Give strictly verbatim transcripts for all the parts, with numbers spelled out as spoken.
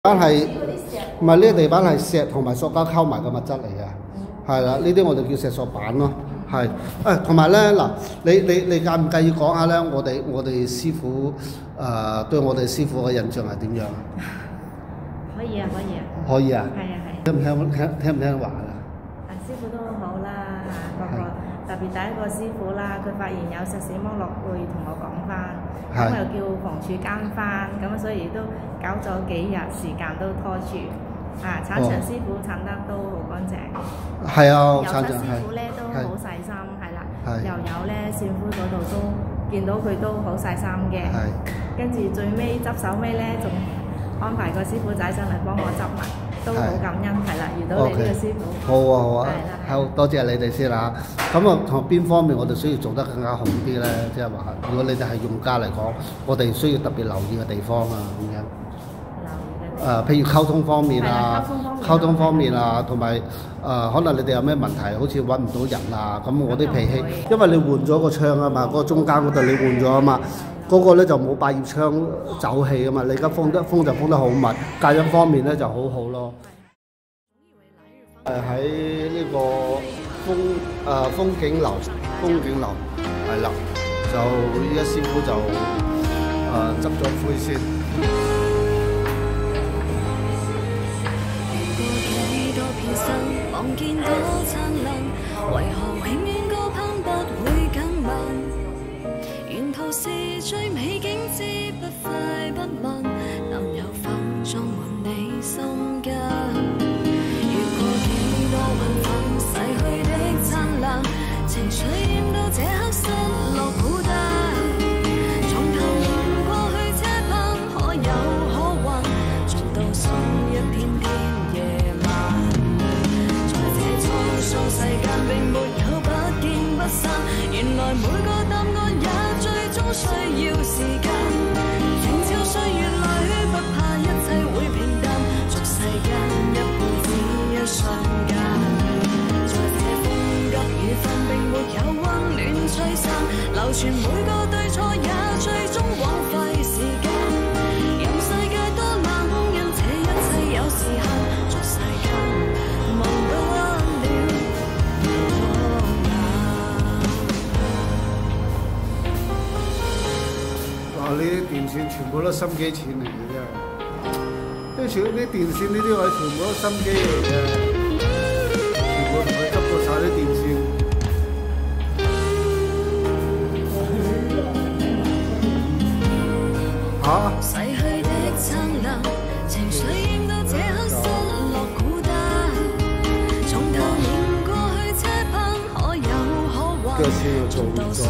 板係唔係呢個地板係石同埋塑膠溝埋嘅物質嚟嘅，係啦，呢啲我哋叫石塑板咯，係誒同埋咧嗱，你你你介唔介意講下咧？我哋我哋師傅誒、呃、對我哋師傅嘅印象係點樣？ 可以啊，可以啊。 可以啊。 係啊係。 聽唔聽聽聽唔聽話啊？ 啊，師傅都好啦，嚇個個特別第一個師傅啦，佢發現有石屎剝落會同我講翻。咁又叫房署監翻，咁所以都搞咗幾日時間都拖住。啊，鏟牆師傅鏟得都好乾淨。 係啊， 油漆師傅咧都好細心，係啦。油油咧線灰嗰度都見到佢都好細心嘅。跟住最尾執手尾咧，仲安排個師傅仔上嚟幫我執埋，都好感恩，係啦，遇到你呢個師傅。 好啊好啊，好多謝你哋先啦。咁啊，同邊方面我哋需要做得更加好啲咧？即係話，如果你哋係用家嚟講，我哋需要特別留意嘅地方啊，咁樣。留意嘅。誒，譬如溝通方面啊，溝通方面啊，同埋誒，可能你哋有咩問題，好似揾唔到人啊，咁我啲脾氣，因為你換咗個窗啊嘛，嗰個中間嗰度你換咗啊嘛。嗰個咧就冇百葉窗走氣啊嘛，你而家封得封就封得好密，隔音方面咧就好好咯。誒喺呢個風誒、呃、風景樓，風景樓係啦，就依家師傅就誒執咗灰先。 是最美景致不快不問，能有否裝滿你心間？越過幾多雲層逝去的燦爛，情緒染到這刻失落孤單。從頭望過去這旁，可有可還？直到深一片片夜晚，在這滄桑世間並沒有不見不散，原來每個答案也需要時間，靜悄歲月裏，不怕一切會平淡，俗世間一輩子一瞬間。在這風急雨紛並沒有溫暖吹散，流傳每個對錯也最終枉費時間。任世界多冷，因這一切有時限，俗世間忘不了。 呢啲電線全部都心機錢嚟嘅啫，啲全啲電線呢啲位全部都心機嚟嘅，全部同佢執過晒啲電線。嚇！逝去的燦爛，情緒染到這刻失落孤單，從頭望過去這旁，可有可還？做咗。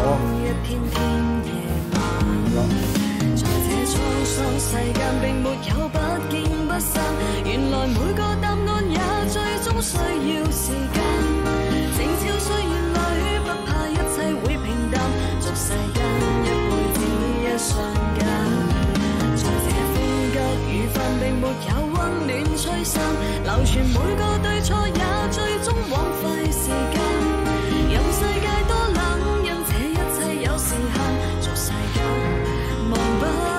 世間並沒有不見不散，原來每個答案也最終需要時間。靜悄歲月裏，不怕一切會平淡，俗世間一輩子一瞬間。在這風急雨紛並沒有溫暖吹散，流傳每個對錯也最終枉費時間。任世界多冷，因這一切有時限，俗世間忘不了。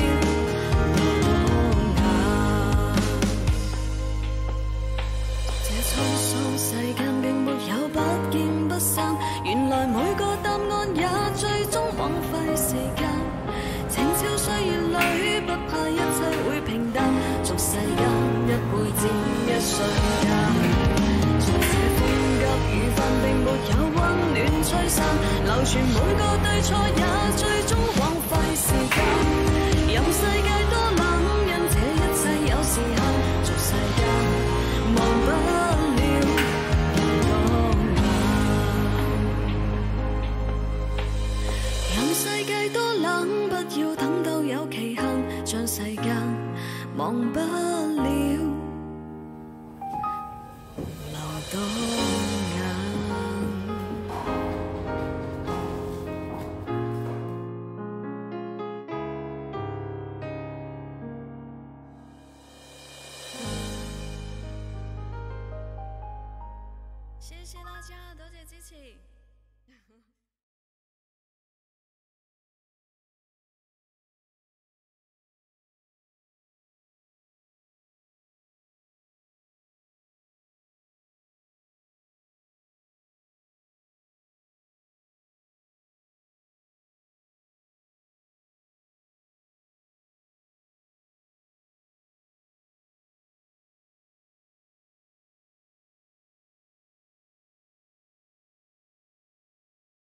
原來每個答案也最終枉費時間，靜悄歲月裏，不怕一切會平淡，俗世間一輩子一瞬間。在這風急雨紛並沒有溫暖吹散，流傳每個對錯也最終枉費時間。任世界多冷，因這一切有時限，俗世間忘不了。世界多冷，不要等到有期限，將世間忘不了流到眼。謝謝大家，多謝支持。